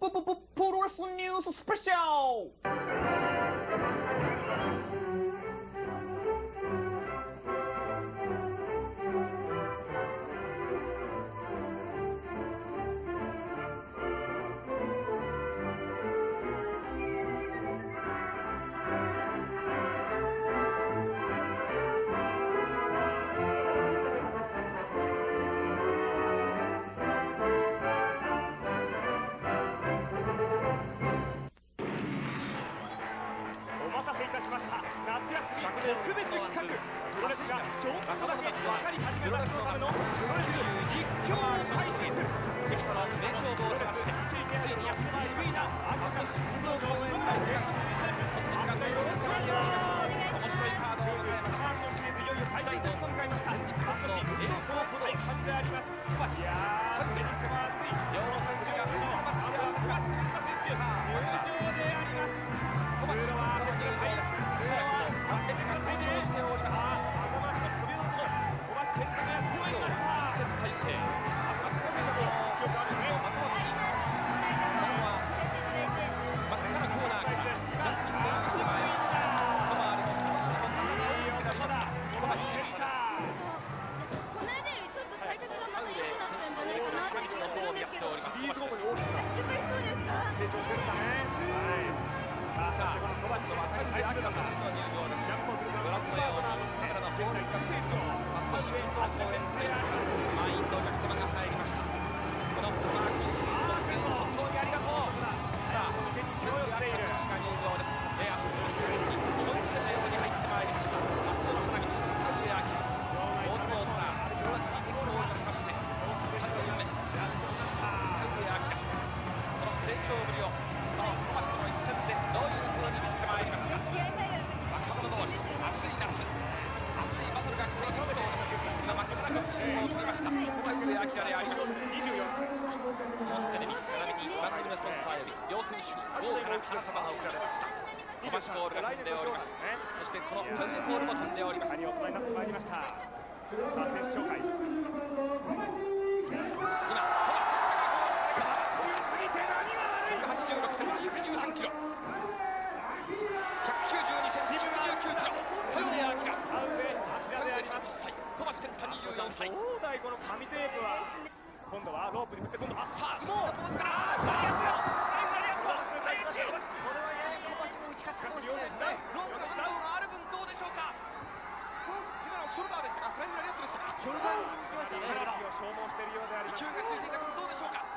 プロレスニューススペシャル。お待たせいたしました。夏休み特別企画、プロレスがちょっとだけ分かり始めたそのためのプロレス実況解説。敵との名勝負を経ましてついにやってまいりました赤星運動公園大会。本日が最終戦になります。面白いカードを迎えました。シリーズいよいよ最終戦と迎えました。赤星エースの大会であります。いやー、それにしても熱い両選手が新マッチであります。入場であります。小橋は入ってしております。頭が飛び乗ると小橋健太がやってまいりました。戦体制よくあるね。松本にそのまま真っ赤なコーナーからジャンピングをしてまいりました。一回りもいいよ、まだ小橋健太。 この間よりちょっと体格がまだ良くなったんじゃないかなって気がするんですけど。 いいところに大きくやっぱりそうですか。 成長してるんだね。さあ、この小橋の渡辺明選手の入場です。ご覧のようにカメラの放熱が成長。松戸市民の公園で満員のお客様が入りました。この素晴らしいシリーズの声援本当にありがとう。さあ、手に白い明選手が入場です。レア普通に思い詰めたように入ってまいりました。松戸の花道、田上明。大相撲からプロレスに転向いたしまして、3年目、田上明。その成長ぶりをこの小橋との一戦でどういう風に見せてまいりますか。若者同士、熱い夏、熱いバトルが期待できそうです。今、真っ赤な信号を取りました小橋明であります。24歳。日本テレビ、並びに番組のスポンサーより両選手に豪華な花束が贈られました。小橋コールが飛んでおります。そしてこの田上コールも飛んでおります。大人になってまいりました。さあ、選手紹介。186センチ、113キロ、192センチ、119キロ、田上明、30歳、小橋健太24歳。そうだい、この紙テープは。今度はロープに振って、今度はさあ、相撲、ポーズから、ラリアットよ、ラリアット、第1。 これはやや小橋も打ち勝つかもしれないですね。 ロープのダウンがある分どうでしょうか。今のショルダーでしたか、フライングラリアットでしたか。 ショルダーに行きましたね。 を消耗しているようであります。勢いがついていた分どうでしょうか。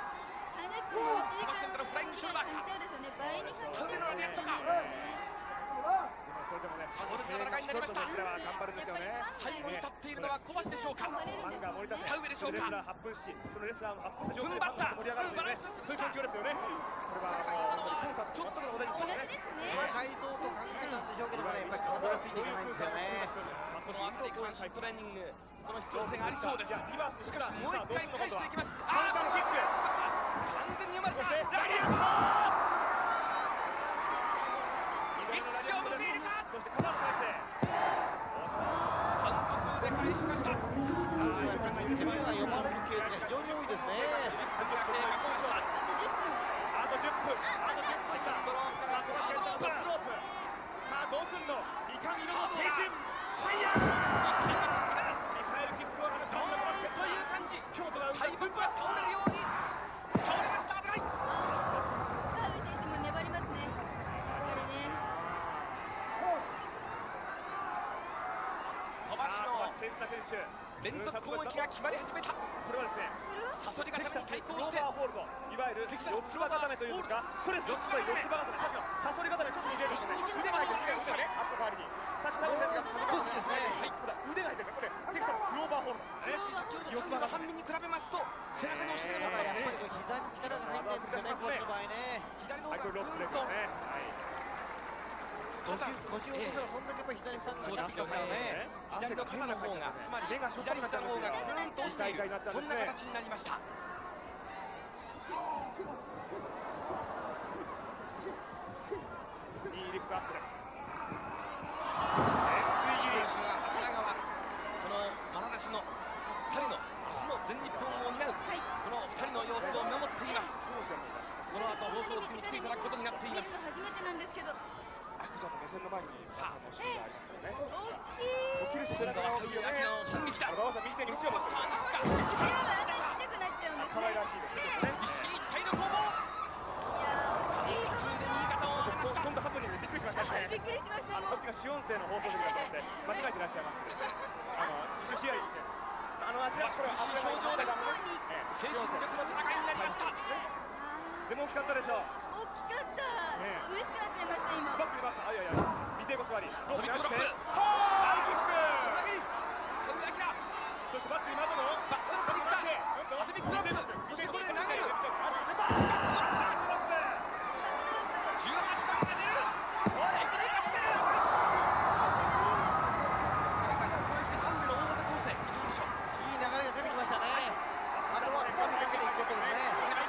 30分の1時間のフライングショルダーか。倍に田上のラリアットか。それでもね、壮絶な戦いになりました。最後に立っているのは小橋でしょうか。田上でしょうか。踏ん張った。バランスそういう環境ですよね。これはちょっとのお題に改造と考えたんでしょうけどもね、やっぱり体がついていかないんですよね。 この辺り下半身トレーニング、その必要性がありそうです。しかしもう一回返していきます。ああ、キック完全に読まれた。ラリアット一生分でいるか。そして肩の体勢反発で返しました。 攻めが読まれるケースが非常に多いですね。 あと10分、あと10分。セカンドロープからサードロープ。さあどうすんの。三上の青春ファイヤー。ミサイルキックを放つという感じ。京都が大木は倒れるように倒れました。危ない。 田上選手も粘りますね。やっぱりね。 小橋健太選手連続攻撃が決まり始めた。これはですね、サソリ固めに対抗して、いわゆる四つ葉固めというんですか。これ四つ葉固め、サソリ固めちょっと似てるんですね。腕が入ってるんですね。足の代わりに。さっき田上選手が少しですね。はい、腕が入ってる。これテキサスクローバーホールド。四つ葉の半身に比べますと背中の後ろの方がやっぱり膝に力が入ってるんですよね、小橋の場合ね。 左の方がぐんと腰を落としたらそんだけやっぱり左に負担がかかってますからね。 左の肩の方が、つまり左膝の方がぐんと落ちている、そんな形になりました。いいリフトアップです。選手があちら側、この愛弟子の2人の明日の全日本を担う、この2人の様子を見守っています。この後放送今度は田上明の反撃だ。 馬場さん右手に打ちをバスターに行くか。 口はあんなにちっちゃくなっちゃうんですね。 可愛らしいですね。 一進一退の攻防。途中で右肩を上げました。 今度ハプニングでびっくりしましたね。 びっくりしました。 こっちが主音声の放送席だと思って間違えてらっしゃいますけど、一緒試合ですね。あちらこれ厳しい表情です。精神力の戦いになりました。 でも大きかったでしょう。 大きかった。嬉しくなっちゃいました今。 バックにバック、いやいや、尾てい骨割り。 飛び込みドロップ。 ハーイキック。 田上明。 そしてバックに窓のバックドロップに行った。アテミックドロップ。そしてこれで投げる。18番が出る。 いい流れが出てきましたね。あとは掴みかけていくことですね。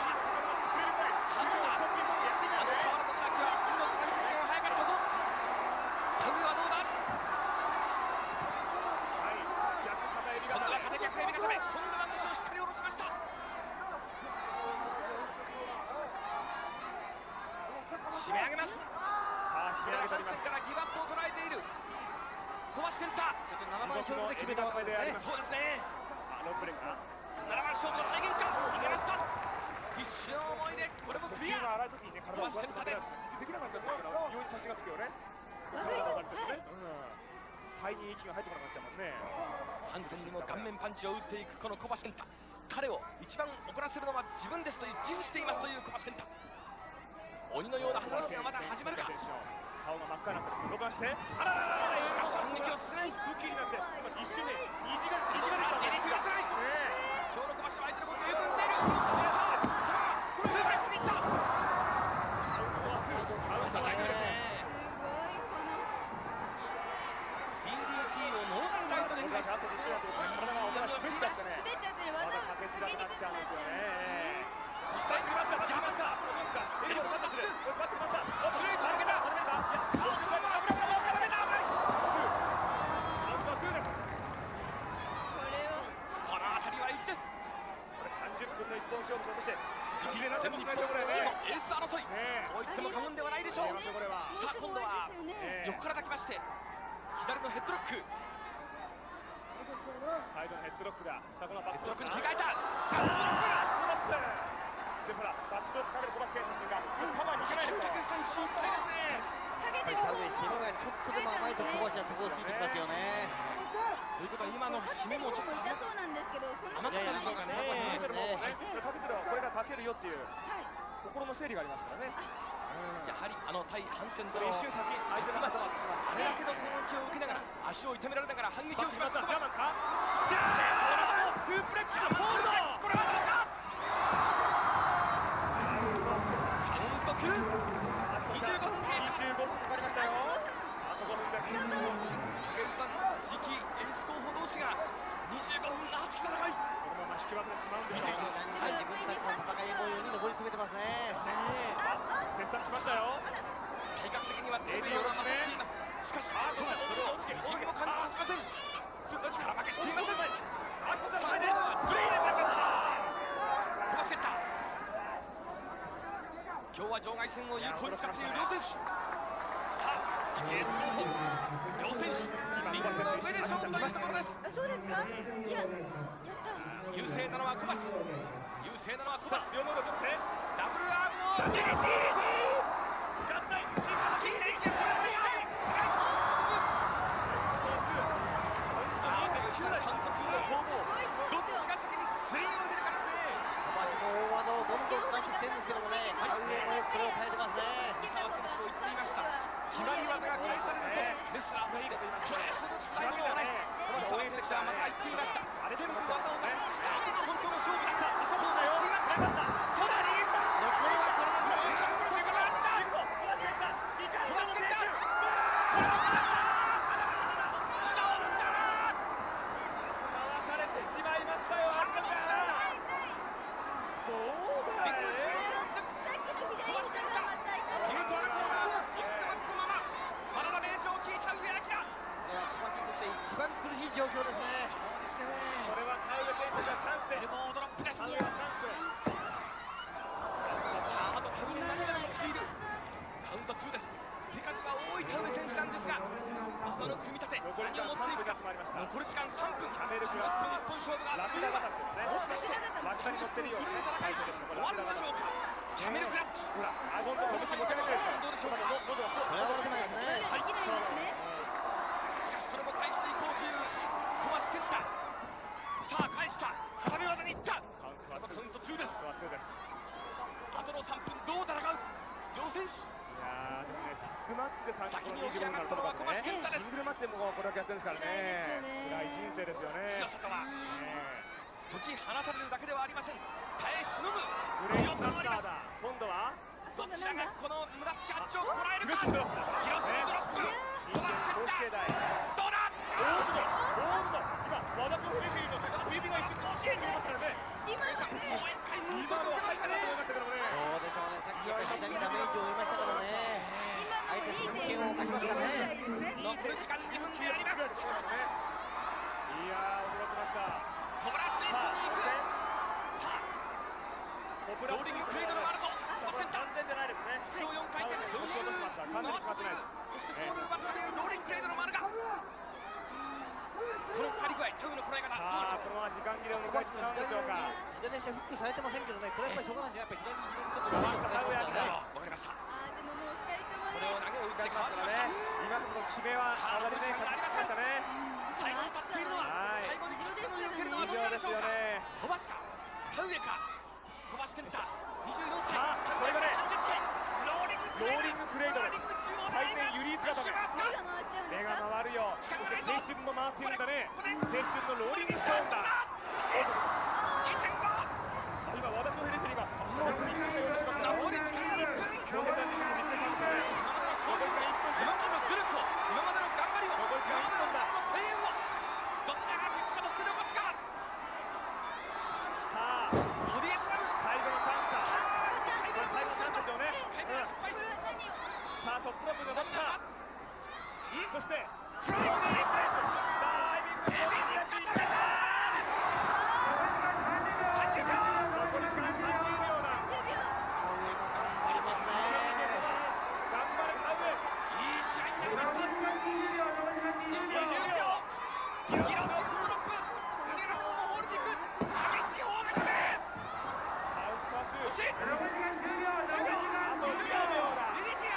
締め上げます。ハンセンからギブアップを捉えている小橋健太。 7番勝負で決めたわけですね。 そうですね。 ロックレンか 7番勝負の再現か。逃げました。必死の思いでこれもクリア。 洗う時にね、体をこうやってできなかったんですけど、容易に差しがつくよね。 わかります。はい。 肺に息が入ってこなくなっちゃうもんね。 ハンセンにも顔面パンチを打っていくこの小橋健太。彼を一番怒らせるのは自分ですという自負していますという小橋健太。鬼のような働きがまだ始まるか。 顔が真っ赤になって動かして、 しかし反撃をさせない。 空気になって一瞬で虹が出にくいづらい。今日の小橋は相手のことをよく見ている。さあスープレスにいった。 すごいこの DDT をノーザンライトで返す。 体が滑っちゃってね、技をかけにくくなっちゃうんですよね。 そしてジャマカエルボーパス。スルーパー抜けた。この辺りは息です。 30分の一本勝負として全日本のエース争いと言っても過言ではないでしょう。さあ今度は横から抱きまして左のヘッドロック。 サイドのヘッドロックだ。さあこのバッヘッドロックにク切り替えた。 でほらバックドロップかける小橋健太がカバーに行けない三ですよ。 角三振いっぱいですね。 田上締めがちょっとでも甘いと小橋はそこをついてきますよね。 ということは今の締めもちょっと痛そうなんですけど、そんなことないですかね。 かけてるもんね。かけてるこれがかけるよっていう心の整理がありますからね。 やはり対ハンセンとの一瞬先相手のマッチ、 頭あれだけの攻撃を受けながら足を痛められながら反撃をしました。 ジャマかスープレックスのホールド。 これはどうか。カウント9。25分経過。 25分かかりましたよ。あと5分です。 竹内さん、次期エース候補同士が25分の熱き戦い。 このまま引き分けてしまうんでしょうか。 自分たちの戦い模様に上り詰めてますね。 決算しましたよ。 体格的には手を勝っています。しかし小橋それを微塵も感じさせません。力負けしていません。さあ今度は小橋健太。今日は場外戦を有効に使っている両選手。さあ次期エース候補両選手リングの上で勝負というところです。 そうですか。いや、やった。 優勢なのは小橋。優勢なのは小橋。 両方で取ってダブルアームを DDT。新電気がこれはない。さあ監督の攻防。どっちが先にスリーを入れるかですね。 小橋も大技をどんどん出してきてるんですけどもね、田上もよくこれを耐えてますね。 三沢選手を言っていました。決まり技が期待されるとレスラーとしてこれほど辛いものはない。三沢選手はまた言っていました。全部技を出し尽くした後が本当の勝負だ。もう言っていました。さらに残りはこれで下に乗ってるようなね戦い終わるんでしょうか。キャメルクラッチ。 ほら顎のとこ持ち上げてるどうでしょうか。 これは下ろせないですね。 できないですね。 しかしこれも返していこうという小橋健太。さあ返した。固め技にいった。カウント2です。あとの3分どう戦う両選手。 いやでもね、ビッグマッチで先に起き上がったのは小橋健太です。 シングルマッチでもこれだけやってるんですからね。辛い人生ですよね。 強さとは時放たれるだけではありません。耐え忍ぶブレイン強さもあります。 今度はどちらがこの無駄つき八丁をこらえるか。記録のドロップ。小橋健太どうだ。 今和田とフレフィーの小指が一瞬支援にいましたからね。 今さんもう一回ムーンサルト出ましたね。 そうでしょうね。さっき膝にダメージを負いましたからね。相手に剣を犯しますからね。 残る時間2分であります。 いや驚きました。 コブラツイストに行く。さあローリングクレイドルもあるぞ。 完全じゃないですね。 口を4回転4周回ったという。そしてコールバックでいうローリングクレイドルもあるが、この張り具合、タウのこらえ方どうでしょう。 このまま時間切れを迎えてしまうんでしょうか。 左足はフックされてませんけどね。これやっぱりしょうがないですよ。やっぱり左にちょっと回したタウやった。 わかりました。 でももう2人ともこれを投げを打ってかわしました。 今の決めは上がりね、勝ちましたね。 最後に立っているのは、最後に勝ちを受けるのはどちらでしょうか。小橋かタウエか。小橋健太24歳、タウエ30歳。ローリングクレイドル対戦ユリー姿で目が回るよ。そして青春も回っているんだね。青春のローリングストーンだ。今和田とフレフェリーが残り時間1分。今までの勝利、今までの努力を、今までの頑張りを、今までの声援をどちらが結果として残すか。 さあボディスラム最後のチャンスだ。最後のチャンスですよね。さあトップロープが乗った。そしてフライングでリプレイス。 ダイビングエビにやっていった。残り時間30秒だ。 ありますね。 頑張れタウエ。 いい試合になりました。残り10秒。ギロチンドロップ。逃げられてももう降りていく。激しい方角で。惜しい。 あと10秒だ。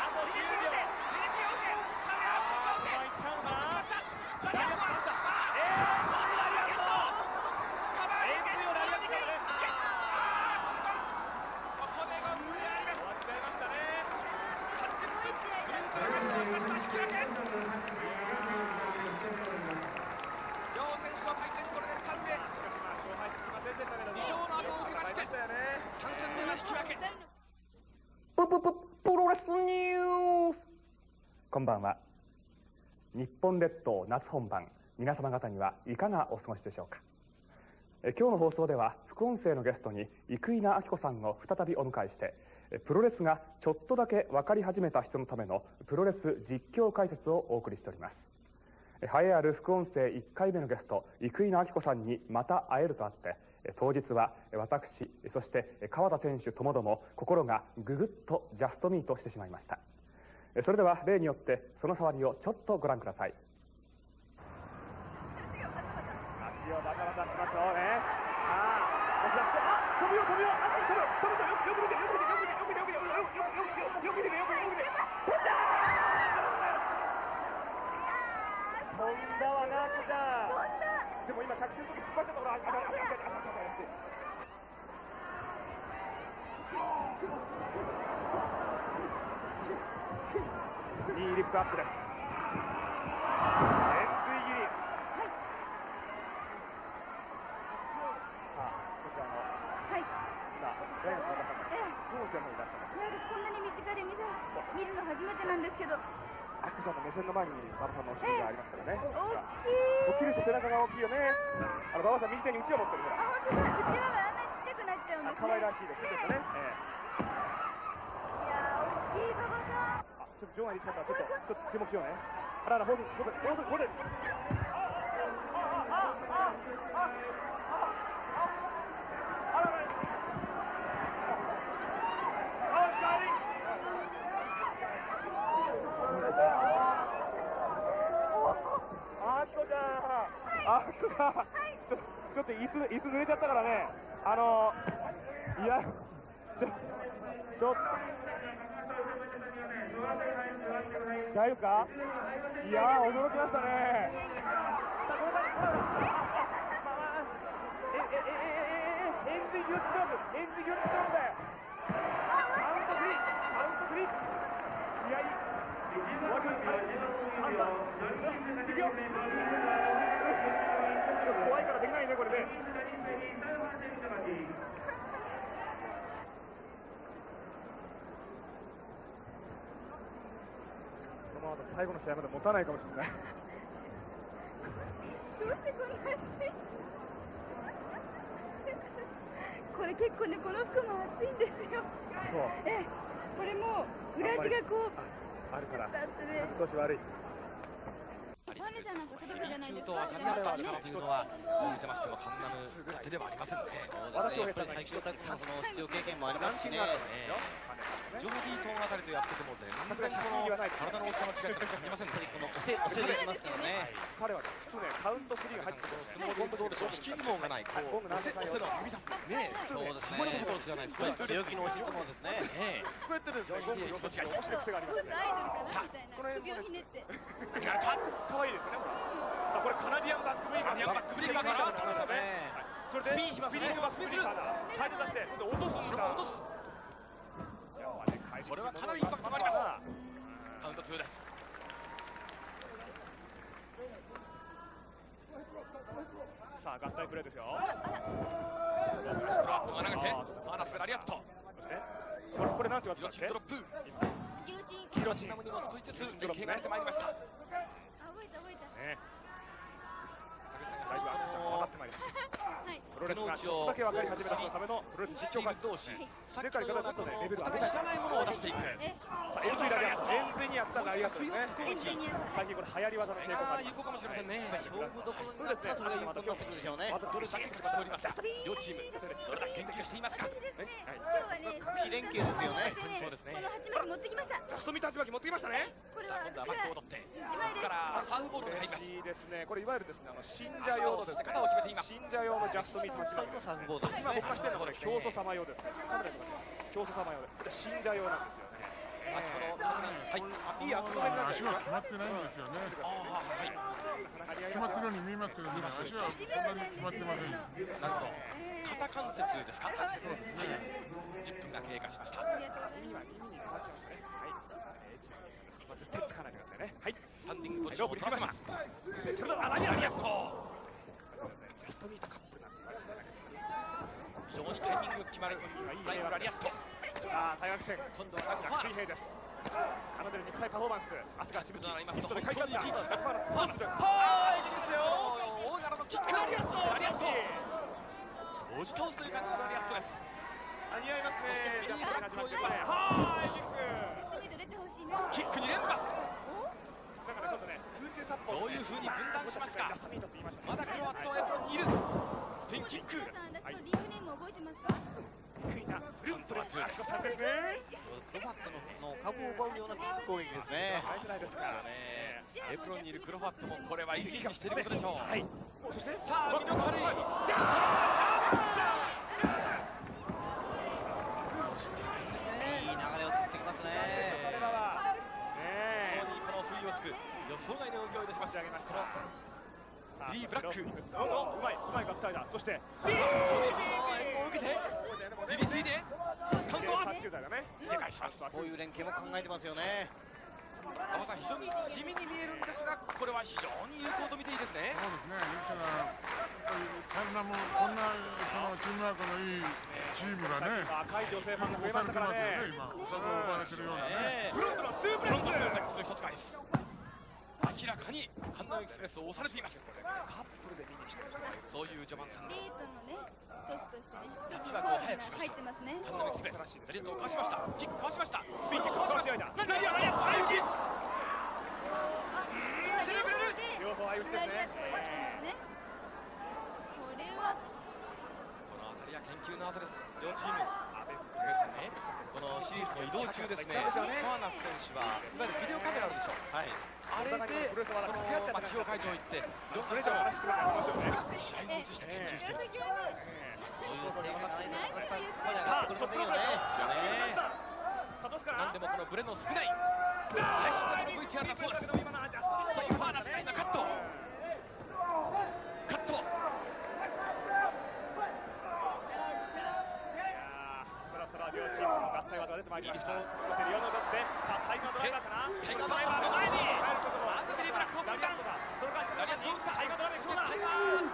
プロレスニュース。こんばんは。日本列島夏本番、皆様方にはいかがお過ごしでしょうか。今日の放送では副音声のゲストに生稲晃子さんを再びお迎えして、プロレスがちょっとだけ分かり始めた人のためのプロレス実況解説をお送りしております。栄えある副音声1回目のゲスト生稲晃子さんにまた会えるとあって、当日は私そして川田選手ともども心がググッとジャストミートしてしまいました。それでは例によってその触りをちょっとご覧ください。 足をバタバタしましょうね。さあ飛ぶよ飛ぶよ。よく見て飛んだわな赤ちゃん。でも今着地の時失敗したところ。2リフトアップです。円髄切り。さあこちらの今ジャイアントの方さんが副音声の方にいらっしゃいます。 私こんなに身近で見るの初めてなんですけど、 赤ちゃんの目線の前に馬場さんのお尻がありますからね。 大きい。 大きいでしょ。背中が大きいよね。馬場さん右手にうちわ持ってる。ほらあ、本当だ。うちわがあんなにちっちゃくなっちゃうんですね。 可愛らしいですね。ちょっとね。 いやー、大きい馬場さん。 ちょっと場内に来ちゃったからちょっと注目しようね。あら放送ここで。あきこちゃん、ちょっと椅子濡れちゃったからね。 いやちょ大丈夫ですか？いやー驚きましたね。 さあこの際エンジギュッツクラブでカウント3試合終わりました。いくよ。ちょっと怖いからできないねこれで。この後最後の試合まで持たないかもしれない。 どうしてこんな暑いこれ結構ね、この服も暑いんですよ。 そう。 これもう裏地がこうあるからだってね、 風通し悪い。 バレたなんか届くじゃないですとか。 はカンナムの力というのは見てましてもカンナム勝手ではありませんね。 やっぱり最強タッグのその出場経験もありますしね。 ジョーディートンあたりとやってても全然この体の大きさの違いって感じませんね。 この押せできますからね。 彼は普通ねカウント3が入ってくる。 相撲でどうでしょう、引き相撲がない、こう押せの指さすね、 そうですこれもそうじゃないですか。 強気の押し相撲ですね。 こうやってるんですね。ゴングの気持ちが面白い癖がありますね。 ちょっとアイドルかなみたいな首をひねって。 何があるか可愛いですよね。さあこれカナディアンバックブレイカーからそれでスピンバックブレイカーだ。サイド出して落とすんだ。 これはかなりインパクトがあります。カウント2です。 さあ合体プレーですよ。 ストラットが投げてアナスがラリアット、 そしてこれなんて言われてたっけ？ ドロップギロチン。 ギロチン。 ナムにも少しずつ連携が出てまいりました。 覚えた。 ね。だいぶ分かってまいりました。 はい。 プロレスがちょっとだけ分かり始めたためのプロレス実況会同士、さっき前回からのようなこのレベルお互い知らないものを出していく。 さあエンズイラリアット、エンズイにやったラリアットですね。 エンジニア。 最近これ流行り技の傾向があります。 有効かもしれませんね。 勝負どころになったらそれが有効になってくるでしょうね。 どれだけ勝ち取りますか。両チームどれだけ研究していますか。 今日はね、 各種連携ですよね。 そうですね。 この鉢巻き持ってきました。 ジャストミート鉢巻き持ってきましたね。 これさあ今度はは私がバックを取って一枚です。 からサウボールが入ります。 いいですね。これいわゆるですね、信者用のですね、 肩を決めています。 信者用のジャストミート鉢巻き。 サーフボードですね。 今僕がしてるのはこれ教祖様用です。カメラで見ます。教祖様用で、信者用なんですよね。 先ほどはいいいあそこでなん足が決まってないんですよね。決まってるように見えますけどね、足はそんなに決まってません。 なるほど。肩関節ですか。そうですね。10分が経過しました。 耳に触っちゃいましたね。はい。絶対つかないでくださいね。はい。 スタンディングポジションを取らせます。 それではラリアット。 ジャストミートカップルなんて言われてないです。非常にタイミングが決まるラインラリアット。 さあ大学戦今度は逆水平です。カナデル肉体パフォーマンス、汗がしぶき、 りますとミストで書いてあった。 本当に一気にします。 ファーストはいいですよ。 大柄のキックラリアット、 ラリアット押し倒すという感じのラリアットです。 似合いますね。 そしてジャストが始まってますね。はい、キック。 ジャストミート出てほしいな。 キック2連発。 だから今度ね、空中殺法。 どういう風に分断しますか。 ジャストミートって言いました。 まだクロアットはエプロンにいる。スピンキック。 皆さん、私のリングネーム覚えてますか？ 得意なフルントラッツ。 そうですね。 ロバットの株を奪うようなキック攻撃ですね。 はい、ないですか。 エプロンにいるクロファットもこれは意識していることでしょう。 はい。そしてさあ、魅力ある。 いい流れを作ってきますね。 彼らはね非常にこの不意をつく予想外の動きをいたします。 上げました。 ビーブラック。 うまい合体だ。そして援護を受けて DDT でカウントは 80代だね。 入れ返します。 こういう連携も考えてますよね。 馬場さん、非常に地味に見えるんですが、これは非常に有効と見ていいですね。 そうですね。ですから、カンナムこんなそのチームワークのいいチームがね、 若い女性ファンが増えましたからね。 今そこを奪われてるようなね。 フロントのスープレックス。 一つ返す。明らかにカンナムエクスプレスを押されています。 カップルで見に来てる。 そういう序盤戦です。 デートのね、一つとしてね。 タッチワークを早くしました。 入ってますね。 カンナムエクスプレス。ベリットをかわしました。キックかわしました。スピンキックかわしました。 何だ。両方相打ちですね。 これはこの辺りは研究の後です。両チーム。このシリーズの移動中ですね。ファーナス選手はいわゆるビデオカメラあるでしょう。 はい。 あれでこの中央会場行っていろんな人の試合を映して研究している。非いう正解がないとなかなか声が上がってくりませんよね。 なんでもこのブレの少ない最新のこの VTR だそうです。ソイファーナスが今カットそろそろ両チームの合体技が出てまいりました。そしてリオのドッテ、さあタイガードライバーかな。 タイガードライバーの前にまずビリーブラックを分断。 その間にラリアットを打った。 タイガードライバー、そうだ。 タイガ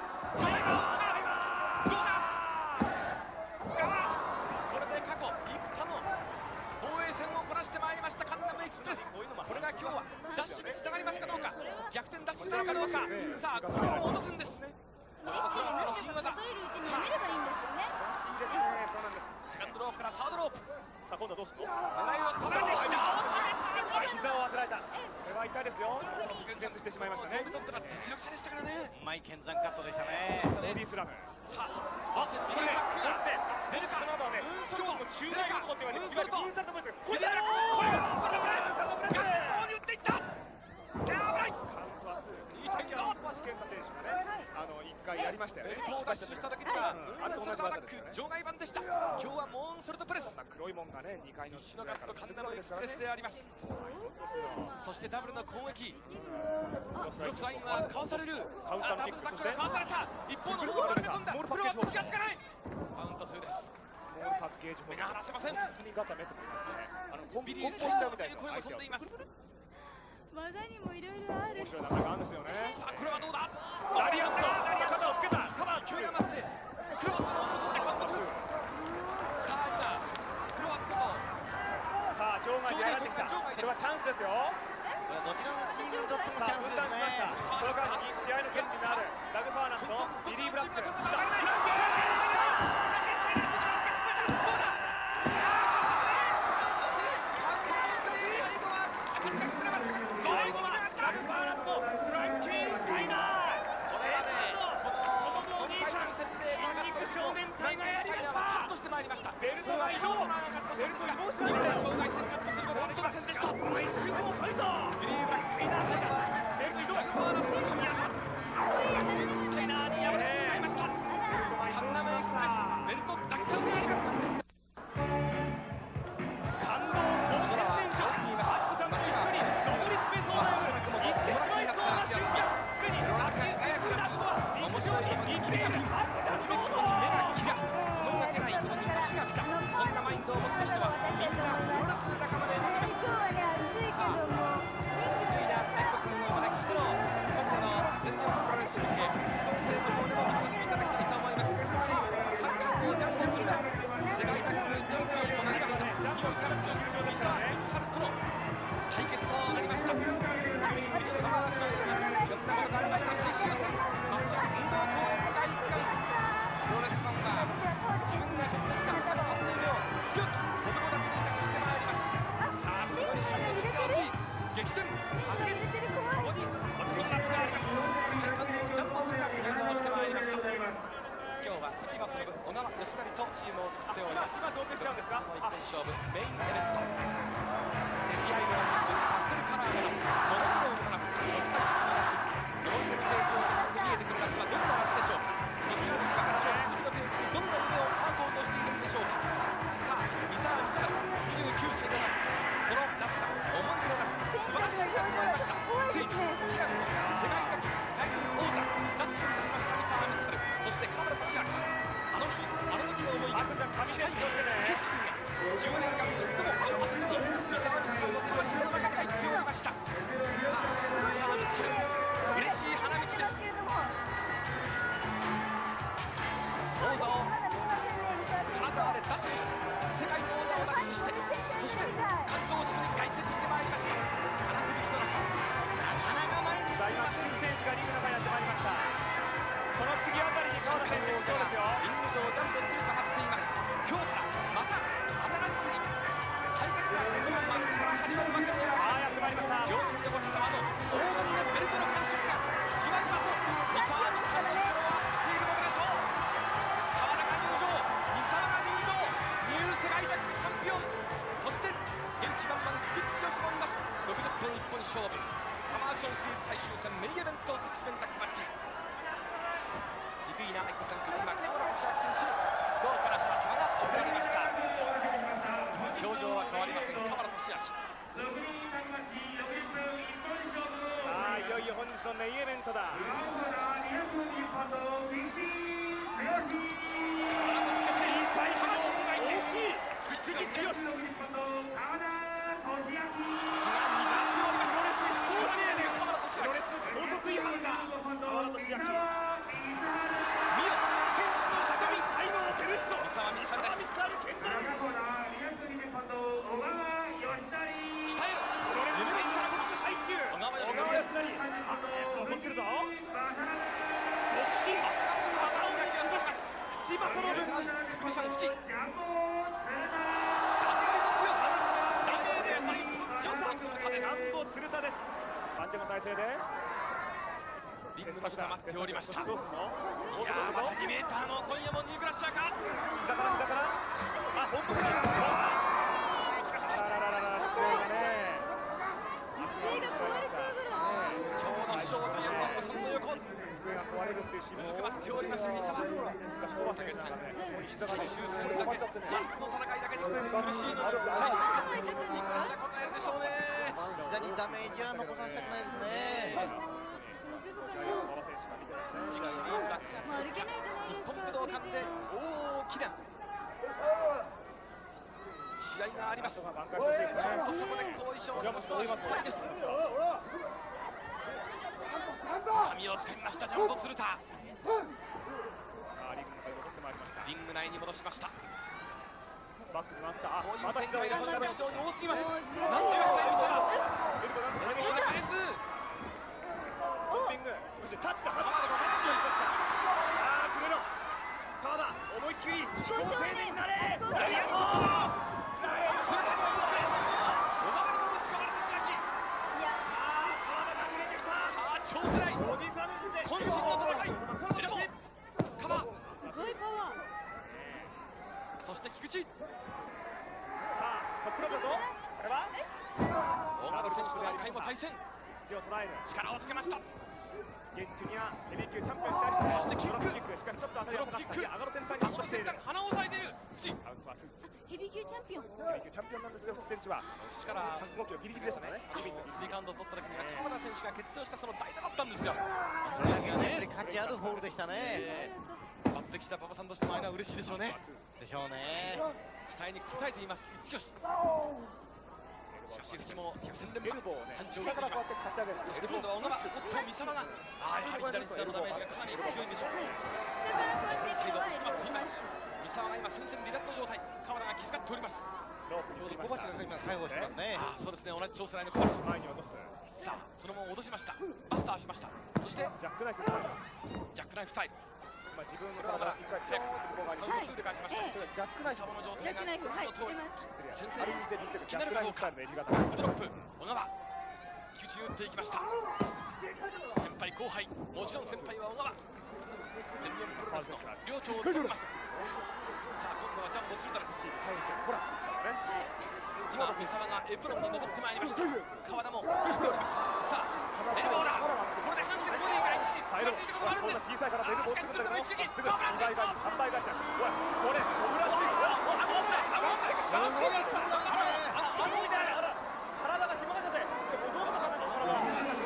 ーどうだ。これで過去幾多の防衛戦をこなしてまいりましたカンナムエクスプレス。これが今日はダッシュにつながりますかどうか、逆転ダッシュなるかどうか。さあこれを落とすんです。この新技。 例えるうちにやめればいいんですよね。 いいですね。そうなんです。 セカンドロープからサードロープ。 さあ今度はどうするの？ 狙いを定めてきた。 膝を当てられた。これは痛いですよ。骨折してしまいましたね。 ジョーにとっては実力者でしたからね。 うまい剣山カットでしたね。 ボディスラム。 さあそしてビリーバックが出るか。 この後はね、 今日も中大男って言われてるインサルトブース。これビリーバックこれが顔面の方に打っていった。危ない。 カウントは2。 いい天候。 小橋健太選手がね、1回やりましたよね。 ベルトをダッシュしただけではウンソルトアタック場外版でした。今日はモーンソルトプレス。 黒いもんがね、2回の西のカットカンナムエクスプレスであります。そしてダブルの攻撃。クロスラインはかわされる。ダブルタックルがかわされた。一方の方が飛び込んだ。これは気がつかない。カウント2です。 スモールパッケージ目が離せません。 にガタメとかね、 ビリー・サイドという声も飛んでいます。 技にもいろいろある。 面白い名前があるんですよね。 さあこれはどうだ。 ラリアット、肩をつけた。カバー勢いが待ってクロワットの方を取ってカウント2。さあ今クロワットとさあ場外でやられてきた。これはチャンスですよ。 どちらのチームにとってもチャンスですね。 その間に試合の権利のあるダグ・ファーナスとビリー・ブラック。 ベルトが移動。ベルト移動しました。境外線カットすることができませんでした。一瞬も遅いぞ。ビリー・ブラックフィーナー最後ベルト移動。ダグ・ファーナスの神業。スカイナーに敗れてしまいました。カンナムエクスプレスベルト奪還してあります。感動高天然上司にいます。アップジャンプに勝利スペースを行ってしまいそうな瞬間。すぐにロラスが早くなつ。面白い一気にときめくことに目がキラ。思いがけないことに足が来た。そんなマインドを持った人はみんなプロレス仲間であります。さあ得意な X の歴史での今後の全日本プロレス中継副音声の方でもお楽しみいただきたいと思います。チーム三冠王ジャンボ鶴田世界タッグチャンピオンとなりました今チャンピオン三沢光晴との対決となりました。三沢アクションシリーズいろんなことがありました最終戦松戸市運動公園第1回プロレスファンは自分が背負ってきた白山の夢を強く子供たちに託してまいります。さあすごい試合を見せてほしい。激戦白熱ここに男の夏があります。三冠王ジャンボ鶴田入場してまいりました。今日は藤間その小川義成とチームを作っております。 今造形しちゃうんですか。 一本勝負メインイベント競り合いの夏パステルカラーの夏モノクロームの夏国際色の夏ドロンテルテープを使って見えてくる夏はどんな夏でしょうか。そして西川さんは鈴木のテープにどんな夢をパーコーとしているんでしょうか。さあ三沢光晴29歳の夏その夏が思い出の夏素晴らしい夏となりました。ついに悲願の世界タッグタイトル王座ダッシュいたしました三沢光晴そして河村俊明あの日あの時の思いが近い決心が10年間ちっとも青ばせずに三沢光晴の魂の中に入っておりました。さあ三沢光晴嬉しい花道です。王座を金沢でダッシュして世界の王座をダッシュしてそして関東地区に凱旋してまいりました。花吹雪の中なかなか前に進みません。 選手がリングの中にやってまいりました。その次あたりに川田選手が来そうですよ。 リング上ジャンボ鶴田待っています。今日からまた新しい対決がこの松田から始まるわけであります。 やってまいりました。 両陣横浜の黄金のベルトの感触がじわじわと三沢光晴の心を熱くしているものでしょう。川田が入場三沢が入場ニュー世界タッグチャンピオンそして元気満々菊池剛もいます。60分一本勝負サマーアクションシリーズ最終戦メインイベント6メンタッグマッチイクイ意な相手参加、今鎌田俊明選手にゴーから花束が贈られました。表情は変わりません、鎌田俊明。 さあいよいよ本日のメインイベントだ。 リングの下待っておりました。いやー、また2メーターの今夜もニュークラッシャーか。 膝からあ、本当だ。 来ました。ちょうどショート4番さんの横。うずくまっております三沢。竹内さん、最終戦だけ、夏の戦いだけに苦しいので最終戦でニュークラッシャー答えるでしょうね。 膝にダメージは残させたくないですね。 次期シリーズは9月4日、日本武道館で大きな試合があります。ちょっとそこで後遺症を残すのは失敗です。髪をつかみましたジャンボ鶴田。リング内に戻しました。こういう展開が本当に非常に多すぎます。なんというスタイルさ。これ返す。 思いっきり女性になれ。ありがとう。 鶴田にも打つ。小川にも打つかまれてしまき。さあ超世代渾身の戦い。エルボーカバー。 すごいパワー。 そして菊池。 さあトップローだぞ。これは大型選手と何回も対戦。力をつけました。 現ジュニアヘビー級チャンピオンに対してそしてキック、 しかしちょっと当たりドロップキック、 上がる先輩顎の先端、鼻を押さえている。 ヘビー級チャンピオン。 ヘビー級チャンピオンなんですよ、選手は。 口から 3キロギリギリですね。 スリーカウントを取った時には鎌田選手が欠場したその代打だったんですよ。 やっぱり価値あるホールでしたね。 抜擢した馬場さんとしてもあれは嬉しいでしょうね。 でしょうね。 期待に応えています三吉。しかし藤も百戦錬磨班長がいます。そして今度は小川、おっと三沢がやはり左膝のダメージがかなり強いんでしょう。サイドを詰まっています。三沢が今戦線離脱の状態。鎌田が気遣っております。 小橋が今介護してますね。 そうですね、同じ超世代の小橋。 前に落とす。 さあそのまま脅しました。バスターしました。そしてジャックナイフスタイル。 ジャックナイフスタイル。 自分の体を一回ピョーンと向こう側にカウント2で返しました。 ジャックナイフ三沢の状態がジャックナイフ、はい、知ってます。 先生にジャックナイフスタイルのエリガタ。 ドロップ小川菊池に打っていきました。先輩後輩、もちろん先輩は小川。全日本プロレスの寮長を務めます。さあ今度はジャンボ鶴田です。今三沢がエプロンに登ってまいりました。川田もしております。さあエルボーだ。これでハンセンボディが一時食らついたことがあるんです。 小さいからベルボーしかし鶴田の一撃すぐ反対返し。反対返し。これ小倉の顎押さえ顎押さえすごい飛んだんですね。 顎押さえ。体が紐が出てどうだ体の体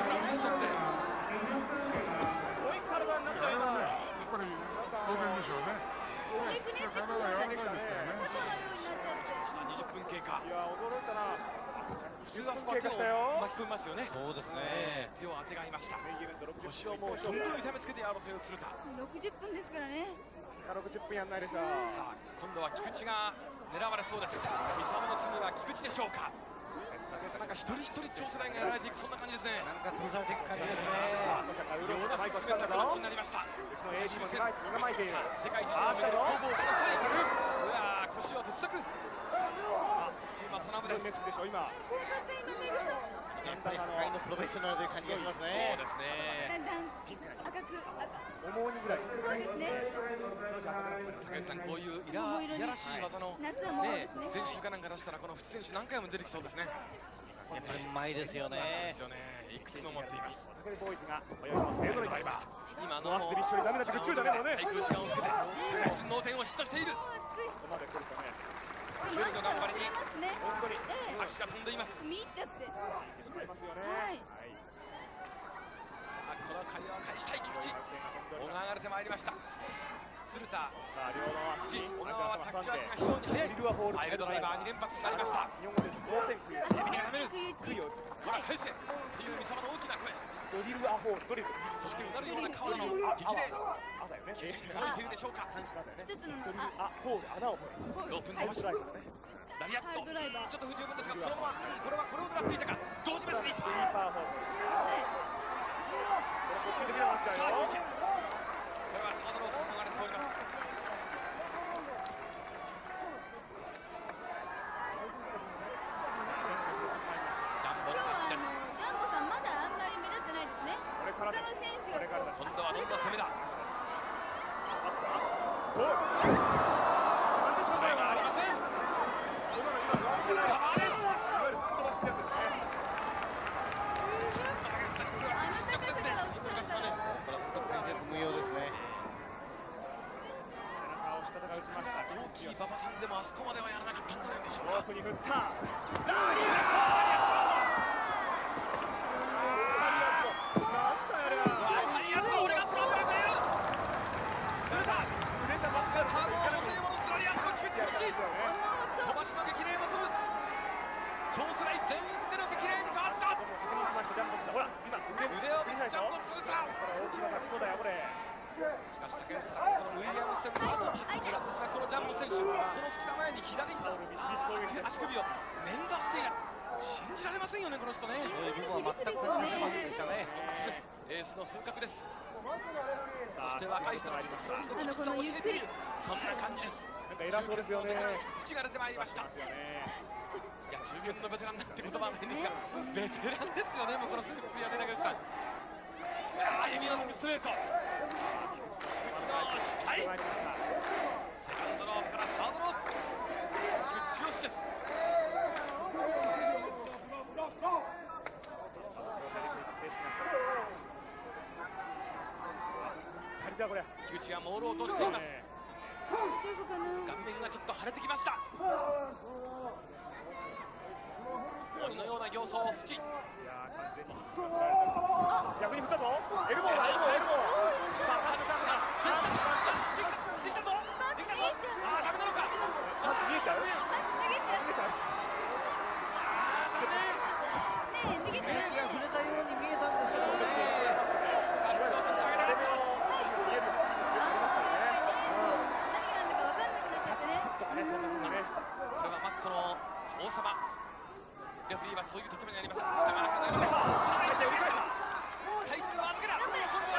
すごい体になっちゃう今。 やっぱり当然でしょうね。体が柔らかいですからね。 20分経過。 いや驚いたな。 普通はスパ手を巻き込みますよね。 そうですね。 手を当てがいました。腰をもうどんどん痛めつけてやろうという鶴田。 60分ですからね。 60分やんないでしょ。 さあ今度は菊池が狙われそうです。三沢の次は菊池でしょうか。なんか一人一人超世代がやられていくそんな感じですね。 なんか潰されていく感じですね。 ような積みた形になりました。最終戦、世界一のメダル攻防をしたい。うわー腰を鉄則。チームはサナブです。 やっぱり破壊のプロフェッショナルという感じがしますね。 そうですね。 だんだん赤く重いぐらい。 そうですね。 竹内さん、こういういやらしい技のね、前週かなんか出したらこの藤選手何回も出てきそうですね。 やっぱりうまいですよね。 ですよね。いくつも持っています。 竹ボーイズが泳ぎます。エンドロイドありました。 今のノアスで一緒にダメだって口をだねもうね。 滞空時間をつけて高橋脳天をヒットしている。 ここまで来るとね。 女子の頑張りに本当に拍手が飛んでいます。 見入っちゃって。 しまいますよね。 はい。 さあこの会話を返したい菊池。小川が出てまいりました。鶴田、 さあ両側菊池、小川はタッチワークが非常に速い。アイルドライバー2連発になりました。 日本語で同点クイエビに挟める。 クイをほら返せっていう三沢の大きな声。 ドリルアホールドリル。 そしてうなるような川野の激励。 あだよね。 きちんと届いているでしょうか。 一つのドリルアホール穴を掘る。 オープン飛ばし。ラリアット。ちょっと不十分ですがそのままこれを狙っていたか。同時ベスリーパー。 スリーパーホール。これ的なマッチャーよ。 これはサードロープを流れております。ジャンボのタッチです。 ジャンボさんまだあんまり目立ってないですね。 これから他の選手が今度はどんどん攻めだ。 ゴール。なんでしょうね。 ありません。カバーです。 いわゆるすっ飛ばしってやつですね。 あの高さから落ちたんだろう。 これは本当に無用ですね。 背中を下手が打ちました。 大きい馬場さんでもあそこまではやらなかったんじゃないでしょうか。 ロープに振った。ラリアット。 俺がスローから出る。鶴田、腕たパスがターボを持ち戻すラリアット菊池飛ばしの激励も飛ぶ。超スライ全員での激励に変わった。 確認しましたジャンボさん。ほら今腕を見せジャンボ鶴田。 これ大きな勝ちそうだよこれ。 しかし竹内さん、このウィリアムス戦の後の発表なんですが、このジャンボ選手、その2日前に左膝、足首を捻挫している。信じられませんよね、この人ね。 そういう部分は全く感じませんでしたね。 エースの風格です。そして若い人たちにフランスの厳しさを教えている、そんな感じです。 なんか偉そうですよね。 口が出てまいりました。いや、中堅のベテランなんて言葉はないんですが、ベテランですよね、もうこのスリップやね、竹内さん。エビのストレート。はい、セカンドロープからサードロープ。菊池剛です。菊池がモールを落としています。顔面がちょっと腫れてきました。鬼のような形相を淵。 逆に振ったぞ。エルボーだ。エルボー。できたぞ。ああダメなのか。逃げちゃう。逃げちゃう。 目が触れたように見えたんですけどね。 これはマットの王様。レフリーはそういう立場になります。下がなくなりません。体重を預けた。今度は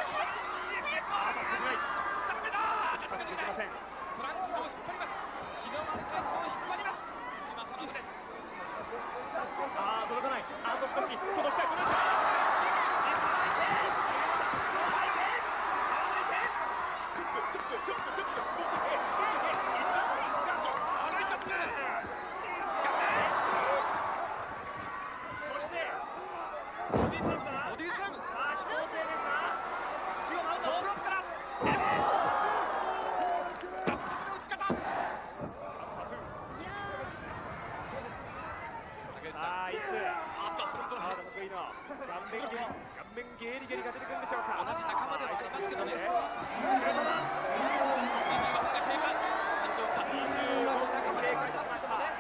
ダメだ。トランクスを引っ張ります。日の丸タイツを引っ張ります。藤間そのです。 ああ届かない。あと少し届きたい。ゲリゲリが出てくるんでしょうか。 同じ仲間ではありますけどね。20分が経過。同じ仲間ではありますけどね。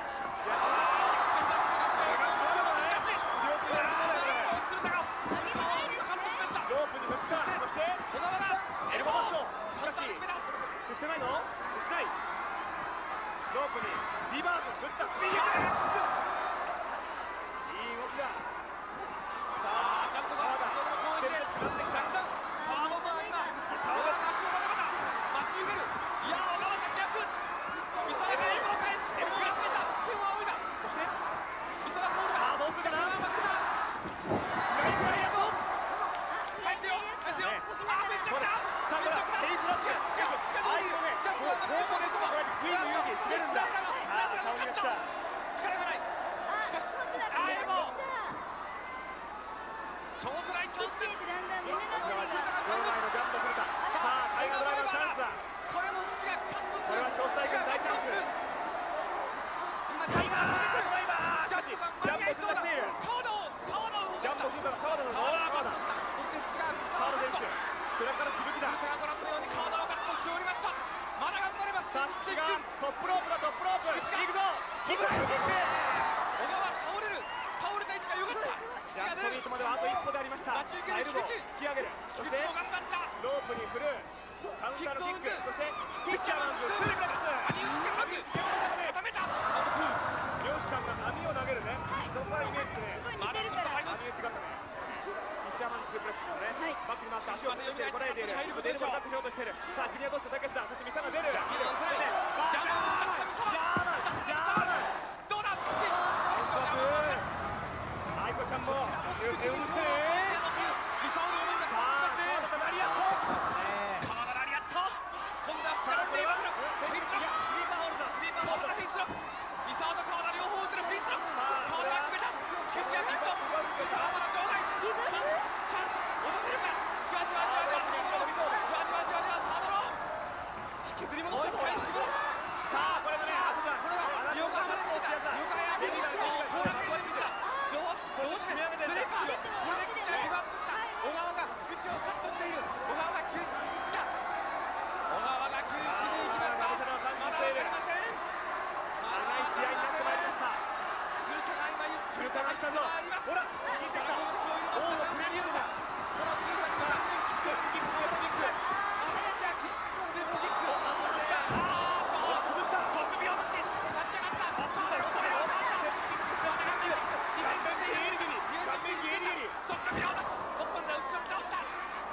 ロープに振った。そして小川がエルボーバット。しかし振ってないの？振ってない。ロープにリバース振った。いい動きだ。さあちゃんとガード。 待ち受ける。いやー、小川がジャンプ。見せられる。エルボー超スライチャンスです。 だんだん胸の場辺りが外のジャンプを取れた。さあタイガードライバーのチャンスだ。 これも縁がカットする。 これは超スタイル大チャンス。 今タイガーが出てくる。 ドライバージャンプが間に合いそうだ。川田を動ジャンかした。 プをするから川田の川田がカットした。そして縁が川田選手、それからしぶきだ。 鈴鹿がご覧のように川田をカットしておりました。まだ頑張れます。 さあ土がトップロープだ。トップロープいくぞ。キック。 小川倒れた位置が良かった。 ジャストミートまではあと一歩でありました。 待ち受けるエルボー突き上げる。そして菊池も頑張った。 ロープに振るカウンターのキック。そしてフィッシャーマンズスープレックス。 固めた。 漁師さんが網を投げるね。そこはイメージですね。 すごい似てるから。 網打ち型ね。フィッシャーマンズスープレックスのね、 はいバックに回って足を崩してこらえている。エルボー立てようとしている。さあジュニアどうして竹内だ。そしてミサが出る。 ジャーマンを出したミサ。どうだ。 アイコちゃんも手を振ってる。 ミサオの思いが伝わってますね。 川田ラリアット。 川田ラリアット。今度は力で今フェイスロック。川田フェイスロック。ミサオと川田両方打てるフェイスロック。川田が決めた。菊池がヒット。川田の場外。チャンス落とせるか。じわじわサードロー。 引きずり戻もうす。 一回引き戻す。さあこれは横浜で見せた。横浜で見せた。後楽園で見せた。同時でスリーパーでこれで口がギブアップした。小川が口をカットしている。小川が救出に行った。小川が救出に行きました。まだ分かりません。 長い試合になってまいりました。 鶴田が今鶴田が来たぞ。ほら握ってきた。 大野プレミアムだ。その鶴田からキックキックステップキック。 潰した。即秒走り。 立ち上がった。そっか、秒だ。オープンだ、後ろに倒した。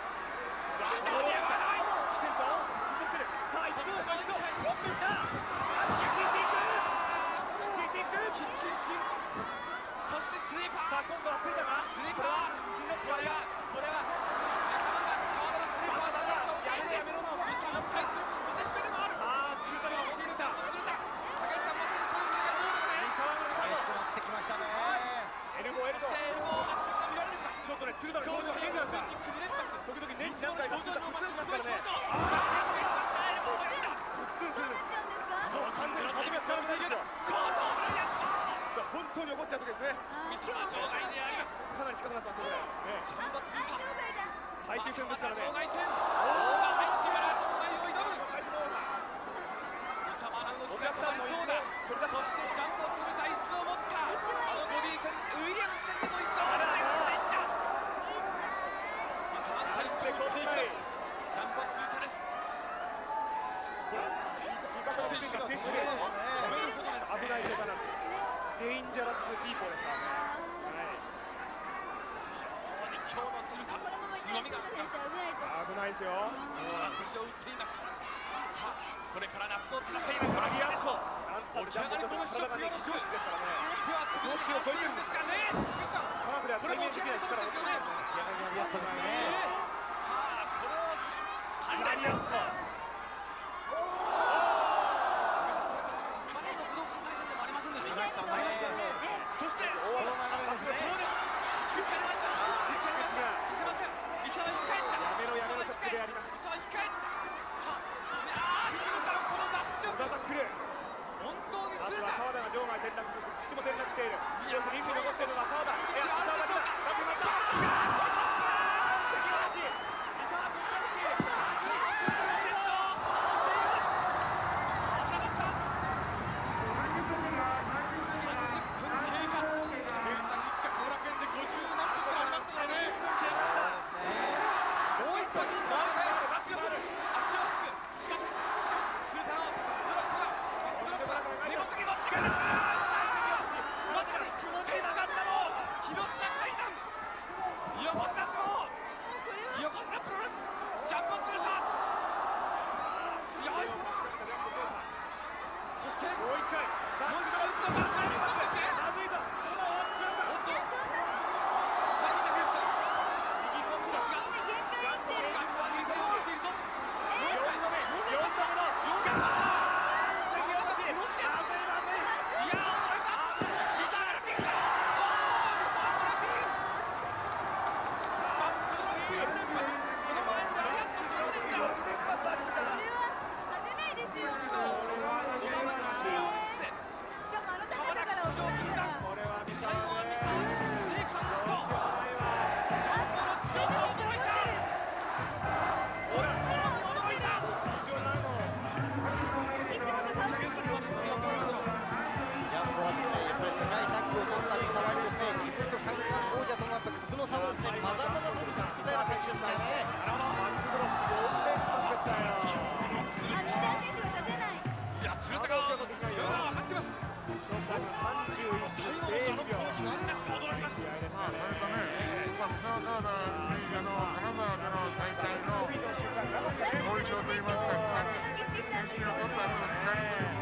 そしてスリーパー。 さあ今度はついたか。 スリーパー。これは仲間が川田のスリーパーだなと返してミサを返す見せしめでもある。 さあ鶴田が起きるか。 高橋さんまさにそういう意味がどうですね。 激しくなってきましたね。 エルボーエルボー。 エルボーまっすぐが見られるか。 ちょっとね鶴田の今日の表情変化がスピンキック2連発。 時々ネジなんか表情にも増してすごい表情。 そうなっちゃうんですか。 完全に初めて使われているよ。本当に怒っちゃう時ですね。 ミサは場外であります。 かなり近くなってますよね。 場外だ。 最終戦ですからね。 場外戦。大が入ってから場外を挑む。 最初のミサマラの気が変わりそうだ。そしてジャンボ鶴田椅子を持ったボディ戦ウィリアムズ戦でも椅子を持っていった。ミサマ対してこうていきます。ジャンボ鶴田です。選手が止めることですね。 危ない状態なんです。デインジャラスピーポーですからね。 非常に今日の鶴田このままい強みがあります。 危ないですよ。 さあ腰を打っています。さあこれから夏の戦いが始まるでしょう。起き上がりこのショックよろしく。 ですからね。 手は首を引きを超えてるんですがね。皆さんこれも起き上がりこの人ですよね。さあこれを3台やった。前の武道館対戦でもありませんでした。そしてそうです。菊池が出ました。させません。ミサは生き返った。 やめろやめろショックであります。 ミサは生き返った。さあ鶴田のこのダッシュ。 小田が来る。 本当にまず鶴田。 は川田が場外転落、口も転落している。リンクに残っているのは川田。 こ大会の後遺症といいますか、疲れ、選手にとっては疲れという